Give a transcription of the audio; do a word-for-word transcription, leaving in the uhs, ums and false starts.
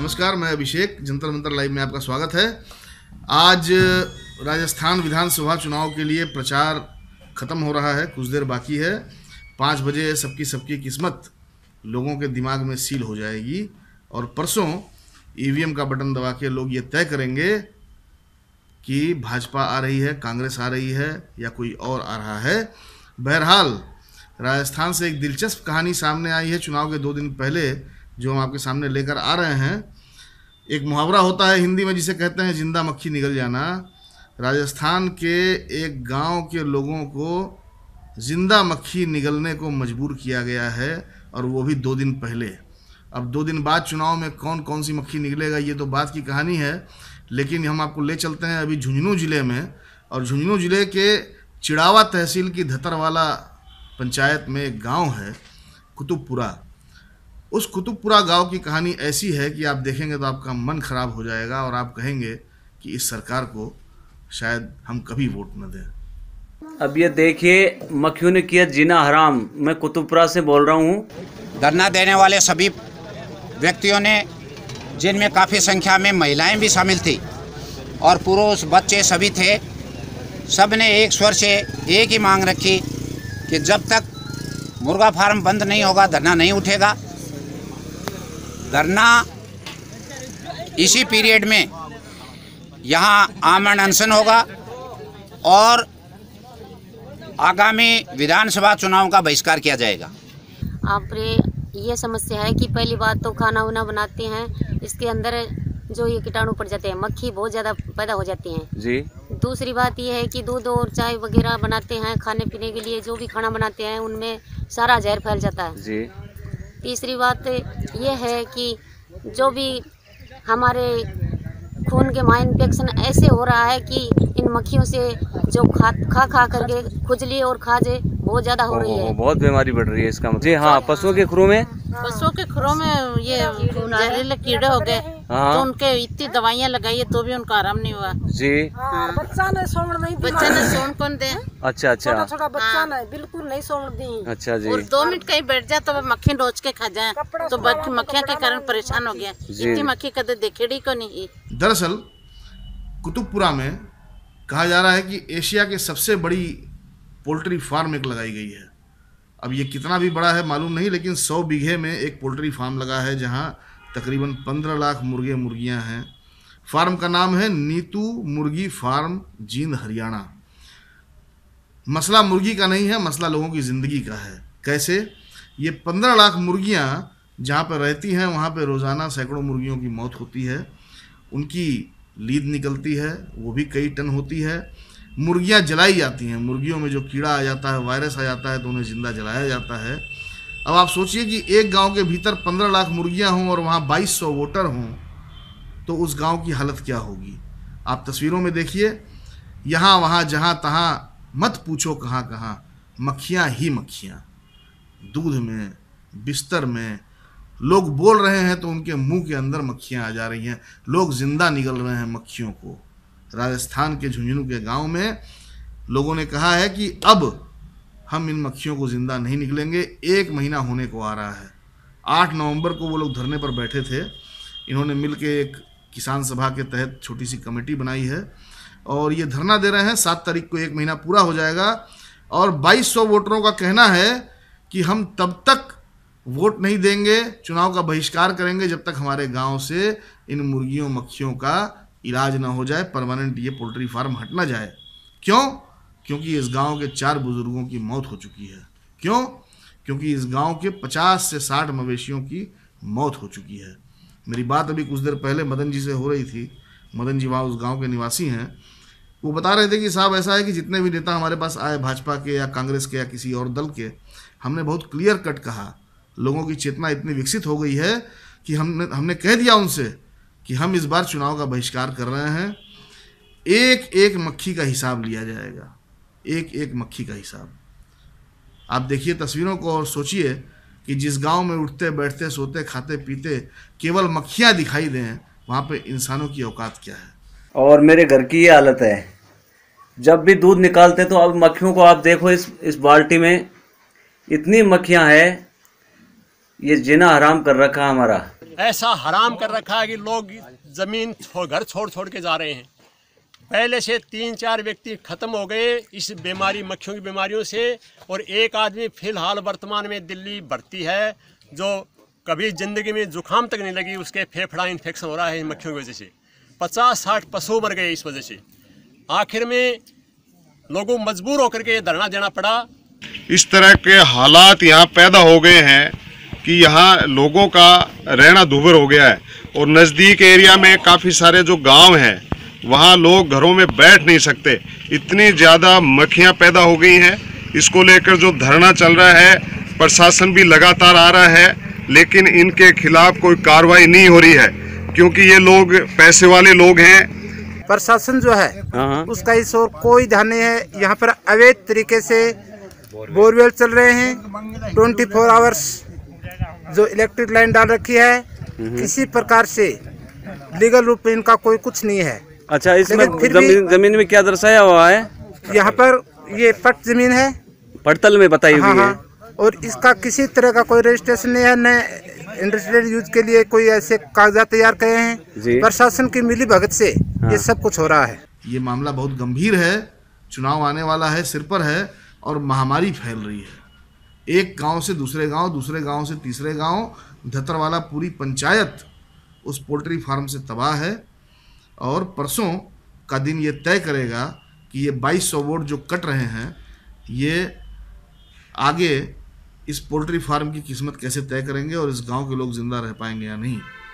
नमस्कार, मैं अभिषेक, जंतर मंतर लाइव में आपका स्वागत है। आज राजस्थान विधानसभा चुनाव के लिए प्रचार खत्म हो रहा है, कुछ देर बाकी है। पाँच बजे सबकी सबकी किस्मत लोगों के दिमाग में सील हो जाएगी और परसों ईवीएम का बटन दबा के लोग ये तय करेंगे कि भाजपा आ रही है, कांग्रेस आ रही है या कोई और आ रहा है। बहरहाल राजस्थान से एक दिलचस्प कहानी सामने आई है चुनाव के दो दिन पहले, जो हम आपके सामने लेकर आ रहे हैं। एक मुहावरा होता है हिंदी में जिसे कहते हैं जिंदा मक्खी निगल जाना। राजस्थान के एक गांव के लोगों को जिंदा मक्खी निगलने को मजबूर किया गया है, और वो भी दो दिन पहले। अब दो दिन बाद चुनाव में कौन कौन सी मक्खी निकलेगा ये तो बात की कहानी है, लेकिन हम आपको ले चलते हैं अभी झुंझुनू ज़िले में। और झुंझुनू ज़िले के चिड़ावा तहसील की धतरवाला पंचायत में एक गांव है कुतुबपुरा। उस कुतुबपुरा गांव की कहानी ऐसी है कि आप देखेंगे तो आपका मन खराब हो जाएगा और आप कहेंगे कि इस सरकार को शायद हम कभी वोट न दें। अब ये देखिए, मक्खियों ने किया जीना हराम। मैं कुतुबपुरा से बोल रहा हूँ। धरना देने वाले सभी व्यक्तियों ने, जिनमें काफ़ी संख्या में महिलाएं भी शामिल थी और पुरुष बच्चे सभी थे, सब ने एक स्वर से एक ही मांग रखी कि जब तक मुर्गा फार्म बंद नहीं होगा धरना नहीं उठेगा। धरना इसी पीरियड में यहाँ आमरण अनशन होगा और आगामी विधानसभा चुनाव का बहिष्कार किया जाएगा। आप ये समस्या है कि पहली बात तो खाना वाना बनाते हैं, इसके अंदर जो ये कीटाणु पड़ जाते हैं, मक्खी बहुत ज़्यादा पैदा हो जाती हैं जी। दूसरी बात ये है कि दूध और चाय वगैरह बनाते हैं खाने पीने के लिए, जो भी खाना बनाते हैं उनमें सारा जहर फैल जाता है जी। तीसरी बात ये है कि जो भी हमारे खून के में इन्फेक्शन ऐसे हो रहा है कि इन मक्खियों से जो खा खा खा करके खुजली और खाजे बहुत ज्यादा हो रही है। बहुत बीमारी बढ़ रही है इसका जी। हाँ, पशुओं के खुरों में पशुओं के खुरों में ये जहरीले कीड़े हो गए, तो उनके इतनी दवाइयाँ लगाई तो भी उनका आराम नहीं हुआ जी। हाँ, बच्चा ने सोन नहीं, बच्चा ने सोन कौन दे। अच्छा अच्छा, छोटा छोटा बच्चा ने बिल्कुल नहीं सोन दी। अच्छा जी। और दो मिनट कहीं बैठ जाए तो वो मक्खी नोच के खा जाए, तो मक्खियों के कारण परेशान हो गया। इतनी मक्खी कदे देखेड़ी को नहीं। दरअसल कुतुबपुरा में कहा जा रहा है कि एशिया के सबसे बड़ी पोल्ट्री फार्म एक लगाई गई है। अब ये कितना भी बड़ा है मालूम नहीं, लेकिन सौ बीघे में एक पोल्ट्री फार्म लगा है जहां तकरीबन पंद्रह लाख मुर्गे मुर्गियां हैं। फार्म का नाम है नीतू मुर्गी फार्म, जींद, हरियाणा। मसला मुर्गी का नहीं है, मसला लोगों की ज़िंदगी का है। कैसे? ये पंद्रह लाख मुर्गियां जहां पर रहती हैं वहां पर रोज़ाना सैकड़ों मुर्गियों की मौत होती है। उनकी लीद निकलती है, वो भी कई टन होती है। मुर्गियां जलाई जाती हैं, मुर्गियों में जो कीड़ा आ जाता है, वायरस आ जाता है, तो उन्हें ज़िंदा जलाया जाता है। अब आप सोचिए कि एक गांव के भीतर पंद्रह लाख मुर्गियां हों और वहाँ बाईस सौ वोटर हों, तो उस गांव की हालत क्या होगी। आप तस्वीरों में देखिए, यहाँ वहाँ जहाँ तहाँ मत पूछो कहाँ कहाँ मक्खियाँ ही मक्खियाँ। दूध में, बिस्तर में लोग बोल रहे हैं तो उनके मुंह के अंदर मक्खियाँ आ जा रही हैं। लोग जिंदा निगल रहे हैं मक्खियों को। राजस्थान के झुंझुनू के गांव में लोगों ने कहा है कि अब हम इन मक्खियों को ज़िंदा नहीं निकलेंगे। एक महीना होने को आ रहा है। आठ नवंबर को वो लोग धरने पर बैठे थे। इन्होंने मिलके एक किसान सभा के तहत छोटी सी कमेटी बनाई है और ये धरना दे रहे हैं। सात तारीख को एक महीना पूरा हो जाएगा और बाईस सौ वोटरों का कहना है कि हम तब तक वोट नहीं देंगे, चुनाव का बहिष्कार करेंगे, जब तक हमारे गाँव से इन मुर्गियों मक्खियों का इलाज ना हो जाए, परमानेंट ये पोल्ट्री फार्म हट ना जाए। क्यों? क्योंकि इस गांव के चार बुजुर्गों की मौत हो चुकी है। क्यों? क्योंकि इस गांव के पचास से साठ मवेशियों की मौत हो चुकी है। मेरी बात अभी कुछ देर पहले मदन जी से हो रही थी। मदन जी वहाँ उस गांव के निवासी हैं। वो बता रहे थे कि साहब ऐसा है कि जितने भी नेता हमारे पास आए, भाजपा के या कांग्रेस के या किसी और दल के, हमने बहुत क्लियर कट कहा। लोगों की चेतना इतनी विकसित हो गई है कि हमने हमने कह दिया उनसे कि हम इस बार चुनाव का बहिष्कार कर रहे हैं। एक एक मक्खी का हिसाब लिया जाएगा, एक एक मक्खी का हिसाब। आप देखिए तस्वीरों को और सोचिए कि जिस गांव में उठते बैठते सोते खाते पीते केवल मक्खियां दिखाई दें, वहाँ पे इंसानों की औकात क्या है। और मेरे घर की ये हालत है, जब भी दूध निकालते तो अब मक्खियों को आप देखो, इस इस बाल्टी में इतनी मक्खियां हैं, ये जीना हराम कर रखा हमारा। ऐसा हराम कर रखा है कि लोग ज़मीन घर छोड़ छोड़ के जा रहे हैं। पहले से तीन चार व्यक्ति ख़त्म हो गए इस बीमारी मक्खियों की बीमारियों से, और एक आदमी फ़िलहाल वर्तमान में दिल्ली भर्ती है जो कभी ज़िंदगी में जुकाम तक नहीं लगी, उसके फेफड़ा इन्फेक्शन हो रहा है मक्खियों की वजह से। पचास साठ पशु मर गए इस वजह से। आखिर में लोगों मजबूर होकर के धरना देना पड़ा। इस तरह के हालात यहाँ पैदा हो गए हैं कि यहाँ लोगों का रहना दुभर हो गया है, और नज़दीक एरिया में काफ़ी सारे जो गांव हैं वहाँ लोग घरों में बैठ नहीं सकते, इतनी ज़्यादा मक्खियाँ पैदा हो गई हैं। इसको लेकर जो धरना चल रहा है, प्रशासन भी लगातार आ रहा है, लेकिन इनके खिलाफ कोई कार्रवाई नहीं हो रही है, क्योंकि ये लोग पैसे वाले लोग हैं। प्रशासन जो है उसका इस ओर कोई ध्यान नहीं है। यहाँ पर अवैध तरीके से बोरवेल चल रहे हैं, ट्वेंटी फोर आवर्स जो इलेक्ट्रिक लाइन डाल रखी है, किसी प्रकार से लीगल रूप में इनका कोई कुछ नहीं है। अच्छा, इसमें जमीन जमीन में क्या दर्शाया हुआ है? यहाँ पर ये पट जमीन है, पड़तल में बताई हुई है, और इसका किसी तरह का कोई रजिस्ट्रेशन नहीं है, न इंडस्ट्रियल यूज के लिए कोई ऐसे कागजात तैयार किए हैं। प्रशासन की मिली भगत से हाँ। ये सब कुछ हो रहा है। ये मामला बहुत गंभीर है, चुनाव आने वाला है, सिर पर है, और महामारी फैल रही है। एक गांव से दूसरे गांव, दूसरे गांव से तीसरे गांव, धतरवाला पूरी पंचायत उस पोल्ट्री फार्म से तबाह है। और परसों का दिन ये तय करेगा कि ये बाईस सौ वोट जो कट रहे हैं, ये आगे इस पोल्ट्री फार्म की किस्मत कैसे तय करेंगे और इस गांव के लोग जिंदा रह पाएंगे या नहीं।